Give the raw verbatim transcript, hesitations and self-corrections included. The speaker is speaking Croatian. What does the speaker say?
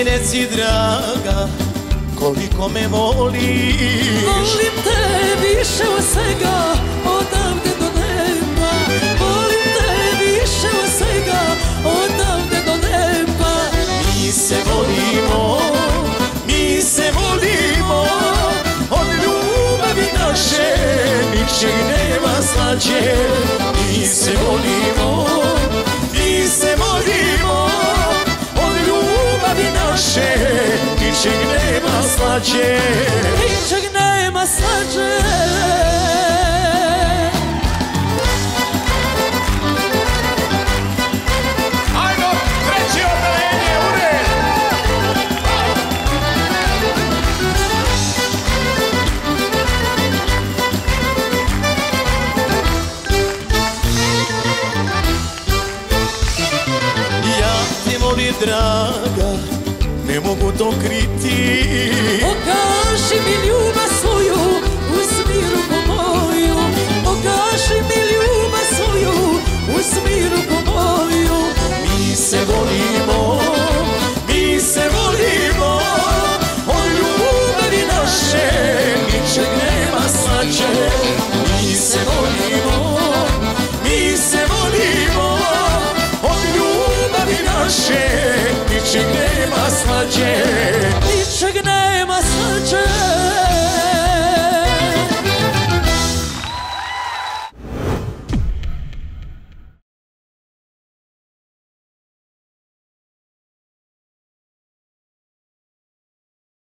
mi reci draga, koliko me voliš. Volim te više od svega, odavde do neba. Volim te više od svega, odavde do neba. Mi se volimo, mi se volimo, od ljubavi naše ničeg nema slađe. Mi se volimo, mi se volimo, od ljubavi naše ničeg nema slađe. Ničeg nema slađe. Draga, ne mogu to kriti. Pokaži mi ljubav